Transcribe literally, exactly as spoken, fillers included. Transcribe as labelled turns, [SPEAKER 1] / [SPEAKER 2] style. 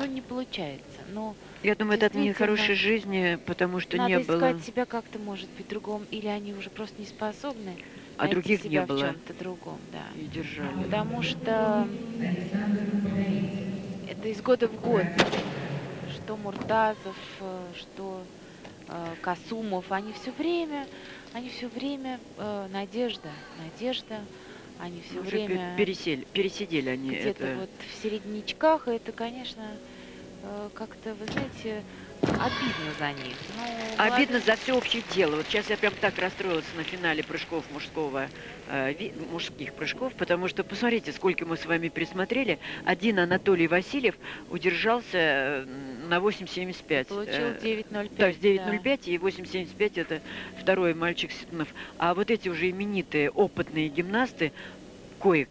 [SPEAKER 1] ну, не получается. Но
[SPEAKER 2] Я думаю, это от
[SPEAKER 1] действительно
[SPEAKER 2] нехорошей жизни, потому что не
[SPEAKER 1] надо
[SPEAKER 2] было,
[SPEAKER 1] искать себя как-то, может быть, другом, или они уже просто не способны
[SPEAKER 2] а
[SPEAKER 1] найти
[SPEAKER 2] других не
[SPEAKER 1] себя в
[SPEAKER 2] было
[SPEAKER 1] чем-то другом, да.
[SPEAKER 2] и держали.
[SPEAKER 1] Потому что это из года в год, что Муртазов, э, что э, Касумов, они все время, они все время э, надежда, надежда, они все
[SPEAKER 2] Уже пе-
[SPEAKER 1] время
[SPEAKER 2] пересели, пересидели они
[SPEAKER 1] где-то
[SPEAKER 2] это.
[SPEAKER 1] вот в середнячках, и это, конечно, э, как-то, вы знаете, обидно за них. Ну,
[SPEAKER 2] Обидно
[SPEAKER 1] молодые,
[SPEAKER 2] за всеобщее дело. Вот сейчас я прям так расстроилась на финале прыжков мужского, э, ви- мужских прыжков, потому что посмотрите, сколько мы с вами пересмотрели. Один Анатолий Васильев удержался э, на восемь семьдесят
[SPEAKER 1] и
[SPEAKER 2] пять.
[SPEAKER 1] получил
[SPEAKER 2] Э,
[SPEAKER 1] девять ноль
[SPEAKER 2] то
[SPEAKER 1] пять,
[SPEAKER 2] есть девять ноль
[SPEAKER 1] да.
[SPEAKER 2] пять и восемь семьдесят пять это второй мальчик Ситунов. А вот эти уже именитые опытные гимнасты, кое